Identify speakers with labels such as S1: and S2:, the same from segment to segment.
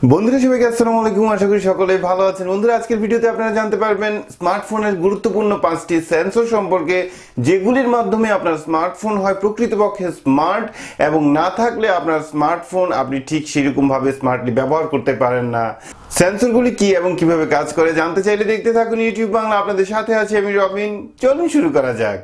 S1: বন্ধুরা সবাইকে আসসালামু আলাইকুম। আশা করি সকলে ভালো আছেন। বন্ধুরা আজকের ভিডিওতে আপনারা জানতে পারবেন স্মার্টফোনের গুরুত্বপূর্ণ 5টি সেন্সর সম্পর্কে, যেগুলির মাধ্যমে আপনার স্মার্টফোন হয় প্রকৃতপক্ষে স্মার্ট এবং না থাকলে আপনার স্মার্টফোন আপনি ঠিক সেরকম ভাবে স্মার্টলি ব্যবহার করতে পারেন না। সেন্সরগুলি কি এবং কিভাবে কাজ করে জানতে চাইলে দেখতে থাকুন ইউটিউব বাংলা। আপনাদের সাথে আছি আমি রবিন। চলুন শুরু করা যাক।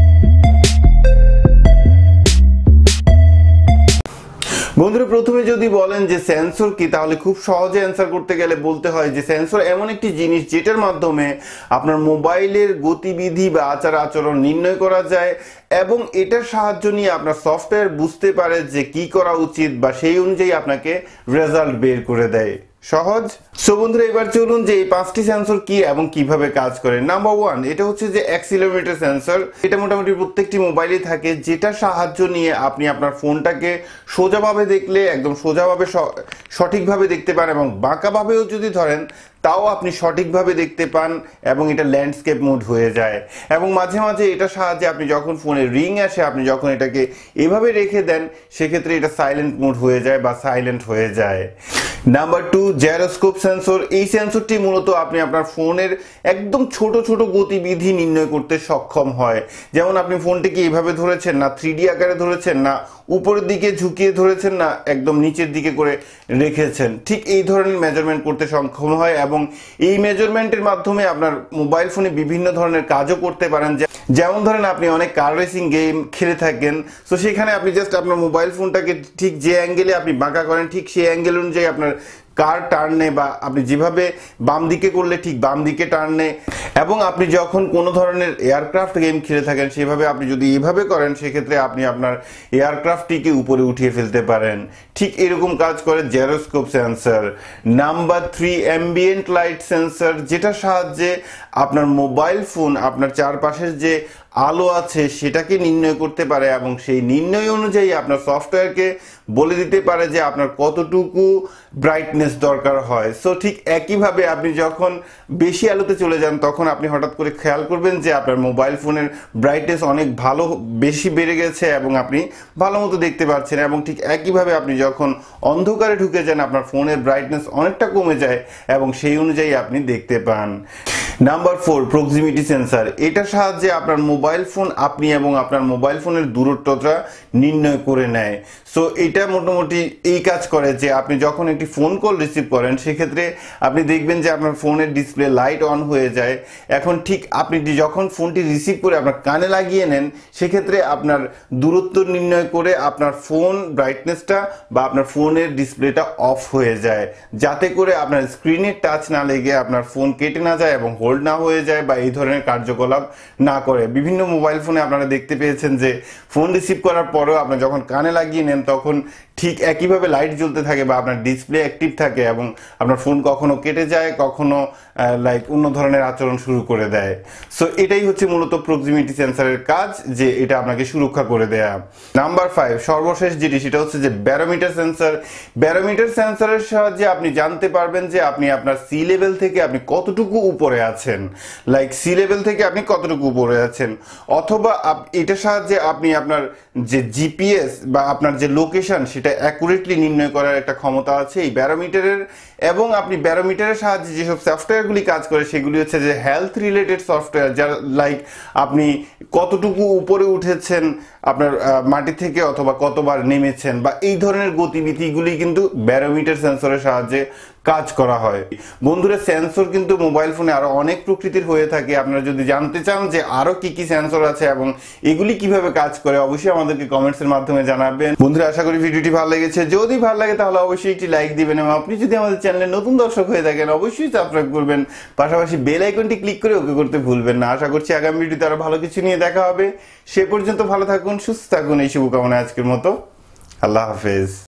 S1: বন্ধুরা প্রথমে যদি বলেন যে সেন্সর কি, তাহলে খুব সহজে অ্যান্সার করতে গেলে বলতে হয় যে সেন্সর এমন একটি জিনিস যেটার মাধ্যমে আপনার মোবাইলের গতিবিধি বা আচার আচরণ নির্ণয় করা যায় এবং এটার সাহায্য নিয়ে আপনার সফটওয়্যার বুঝতে পারে যে কি করা উচিত বা সেই অনুযায়ী আপনাকে রেজাল্ট বের করে দেয়। সহজ। সো বন্ধুরা এবার চলুন যে এই 5টি সেন্সর কি এবং কিভাবে কাজ করে। নাম্বার 1, এটা হচ্ছে যে অ্যাক্সিলোমিটার সেন্সর। এটা মোটামুটি প্রত্যেকটি মোবাইলে থাকে, যেটা সাহায্য নিয়ে আপনি আপনার ফোনটাকে সোজাভাবে দেখলে একদম সোজাভাবে সঠিকভাবে দেখতে পান এবং বাঁকাভাবেও যদি ধরেন তাও আপনি সঠিকভাবে দেখতে পান এবং এটা ল্যান্ডস্কেপ মোড হয়ে যায়। এবং মাঝে মাঝে এটা সাহায্যে আপনি যখন ফোনে রিং আসে আপনি যখন এটাকে এভাবে রেখে দেন সেক্ষেত্রে এটা সাইলেন্ট মোড হয়ে যায় বা সাইলেন্ট হয়ে যায়। Number 2, gyroscope sensor. এই সেন্সরটি মূলত আপনি আপনার ফোনের একদম ছোট ছোট গতিবিধি নির্ণয় করতে সক্ষম হয়। যেমন আপনি ফোনটিকে এভাবে ধরেছেন, না 3D আকারে ধরেছেন, না উপরের দিকে ঝুঁকিয়ে ধরেছেন, না একদম নিচের দিকে করে রেখেছেন, ঠিক এই ধরনের মেজারমেন্ট করতে সক্ষম হয় এবং এই মেজারমেন্টের মাধ্যমে আপনার মোবাইল ফোনে বিভিন্ন ধরনের কাজও করতে পারেন। যেমন ধরেন আপনি অনেক কার রেসিং গেম খেলে থাকেন, তো সেখানে আপনি জাস্ট আপনার মোবাইল ফোনটাকে ঠিক যে অ্যাঙ্গেলে আপনি বাঁকা করেন ঠিক সেই অ্যাঙ্গেল অনুযায়ী আপনার কার টার্নে বা আপনি যেভাবে বাম দিকে করলে ঠিক বাম দিকে টার্নে, এবং আপনি যখন কোনো ধরনের এয়ারক্রাফট গেম খেলে থাকেন সেভাবে আপনি যদি এইভাবে করেন সেক্ষেত্রে আপনি আপনার এয়ারক্রাফটটিকে উপরে উঠিয়ে ফেলতে পারেন। ঠিক এরকম কাজ করে gyroscope sensor. Number 3, ambient light sensor, যেটার সাহায্যে আপনার মোবাইল ফোন আপনার চারপাশের যে আলো আছে সেটাকে নির্ণয় করতে পারে এবং সেই নির্ণয় অনুযায়ী আপনার সফটওয়্যারকে বলে দিতে পারে যে আপনার কতটুকু ব্রাইটনেস দরকার হয়। সো ঠিক একইভাবে আপনি যখন বেশি আলোতে চলে যান তখন আপনি হঠাৎ করে খেয়াল করবেন যে আপনার মোবাইল ফোনের ব্রাইটনেস অনেক বেশি বেড়ে গেছে এবং আপনি ভালো মতো দেখতে পাচ্ছেন, এবং ঠিক একইভাবে আপনি যখন অন্ধকারে ঢুকে যান আপনার ফোনের ব্রাইটনেস অনেকটা কমে যায় এবং সেই অনুযায়ী আপনি দেখতে পান। Number 4, proximity sensor. এটার সাহায্যে আপনার মোবাইল ফোন আপনি এবং আপনার মোবাইল ফোনের দূরত্বটা নির্ণয় করে নেয়। সো এটা মোটামুটি এই কাজ করে যে আপনি যখন একটি ফোন কল রিসিভ করেন সেক্ষেত্রে আপনি দেখবেন যে আপনার ফোনের ডিসপ্লে লাইট অন হয়ে যায়। এখন ঠিক আপনি যখন ফোনটি রিসিভ করে আপনার কানে লাগিয়ে নেন সেক্ষেত্রে আপনার দূরত্ব নির্ণয় করে আপনার ফোন ব্রাইটনেসটা বা আপনার ফোনের ডিসপ্লেটা অফ হয়ে যায়, যাতে করে আপনার স্ক্রিনে টাচ না লেগে আপনার ফোন কেটে না যায় এবং হোল্ড না হয়ে যায় বা এই ধরনের কার্যকলাপ না করে। বিভিন্ন মোবাইল ফোনে আপনারা দেখতে পেয়েছেন যে ফোন রিসিভ করার পরেও আপনি যখন কানে লাগিয়ে নেন তখন ঠিক একইভাবে লাইট জ্বলতে থাকে বা আপনার ডিসপ্লে অ্যাক্টিভ থাকে এবং আপনার ফোন কখনো কেটে যায়, কখনো অন্য ধরনের আচরণ শুরু করে দেয়। সো এটাই হচ্ছে মূলত প্রক্সিমিটি সেন্সরের কাজ, যে এটা আপনাকে সুরক্ষা করে দেয়া। নাম্বার 5, সর্বশেষ যেটি সেটা হচ্ছে যে ব্যারোমিটার সেন্সর। ব্যারোমিটার সেন্সরের সাহায্যে আপনি জানতে পারবেন যে আপনি আপনার সি লেভেল থেকে আপনি কতটুকু উপরে আছেন, সি লেভেল থেকে আপনি কতটুকু উপরে আছেন, অথবা এটার সাহায্যে আপনি আপনার যে জিপিএস বা আপনার যে লোকেশন সেটা অ্যাকুরেটলি নির্ণয় করার একটা ক্ষমতা আছে এই ব্যারোমিটারের। এবং আপনি ব্যারোমিটারের সাহায্যে যেসব সফটওয়্যারগুলি কাজ করে সেগুলি হচ্ছে যে হেলথ রিলেটেড সফটওয়্যার, যার আপনি কতটুকু উপরে উঠেছেন আপনার মাটি থেকে অথবা কতবার নেমেছেন বা এই ধরনের গতিবিধিগুলি কিন্তু ব্যারোমিটার সেন্সরের সাহায্যে কাজ করা হয়। বন্ধুরা সেন্সর কিন্তু মোবাইল ফোনে আরো অনেক প্রকৃতির হয়ে থাকে। আপনারা যদি জানতে চান যে আরো কি কি সেন্সর আছে এবং এগুলি কিভাবে কাজ করে অবশ্যই আমাদেরকে কমেন্টস এর মাধ্যমে জানাবেন। বন্ধুরা আশা করি ভিডিওটি ভালো লেগেছে। যদি ভালো লাগে তাহলে অবশ্যই একটি লাইক দিবেন এবং আপনি যদি আমাদের চ্যানেলে নতুন দর্শক হয়ে থাকেন অবশ্যই সাবস্ক্রাইব করবেন, পাশাপাশি বেল আইকনটি ক্লিক করে ওকে করতে ভুলবেন না। আশা করছি আগামী ভিডিওতে আরো ভালো কিছু নিয়ে দেখা হবে। সে পর্যন্ত ভালো থাকুন, সুস্থ থাকুন, এই শুভকামনা আজকের মতো। আল্লাহ হাফেজ।